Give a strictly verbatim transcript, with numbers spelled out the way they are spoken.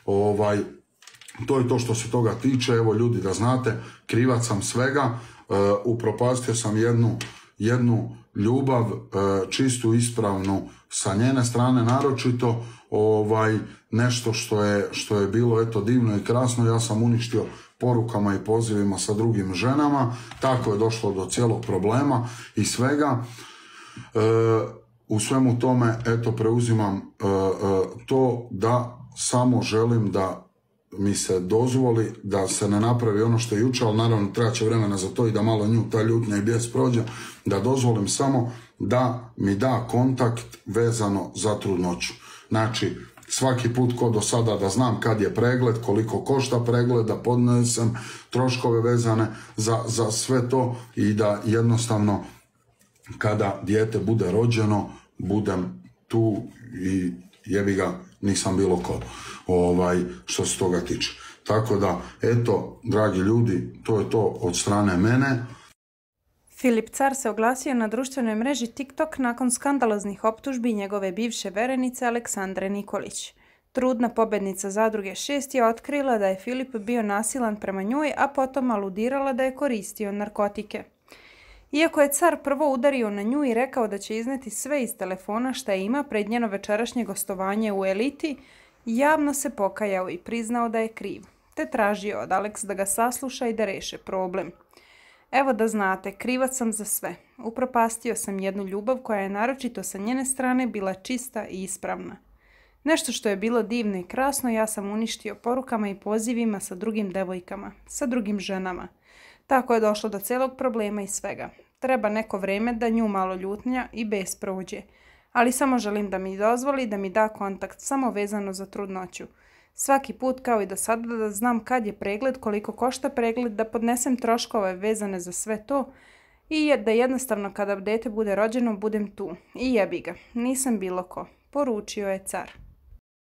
Ovaj, to je to što se toga tiče. Evo ljudi, da znate, krivac sam svega, uh, upropastio sam jednu, jednu ljubav, uh, čistu, ispravnu sa njene strane, naročito ovaj, nešto što je, što je bilo eto divno i krasno, ja sam uništio porukama i pozivima sa drugim ženama, tako je došlo do cijelog problema i svega. E, u svemu tome, eto, preuzimam e, e, to da samo želim da mi se dozvoli da se ne napravi ono što je jučer, ali naravno treba će vremena za to i da malo nju ta ljutnja i bijes prođe, da dozvolim samo da mi da kontakt vezano za trudnoću. Znači, svaki put ko do sada da znam kad je pregled, koliko košta pregled, da podnesem troškove vezane za, za sve to i da jednostavno kada dijete bude rođeno, budem tu i jebi ga, nisam bilo ko, ovaj, što se toga tiče. Tako da, eto, dragi ljudi, to je to od strane mene. Filip Car se oglasio na društvenoj mreži TikTok nakon skandaloznih optužbi njegove bivše verenice Aleksandre Nikolić. Trudna pobednica Zadruge šest je otkrila da je Filip bio nasilan prema njoj, a potom aludirala da je koristio narkotike. Iako je Car prvo udario na nju i rekao da će izneti sve iz telefona šta ima pred njeno večerašnje gostovanje u Eliti, javno se pokajao i priznao da je kriv, te tražio od Alex da ga sasluša i da reše problem. Evo da znate, krivac sam za sve. Upropastio sam jednu ljubav koja je naročito sa njene strane bila čista i ispravna. Nešto što je bilo divno i krasno ja sam uništio porukama i pozivima sa drugim devojkama, sa drugim ženama. Tako je došlo do celog problema i svega. Treba neko vreme da nju malo ljutnja i bes prođe. Ali samo želim da mi dozvoli da mi da kontakt samo vezano za trudnoću. Svaki put kao i do sada da znam kad je pregled, koliko košta pregled, da podnesem troškove vezane za sve to i da jednostavno kada dete bude rođeno budem tu. I jebi ga, nisam bilo ko, poručio je Car.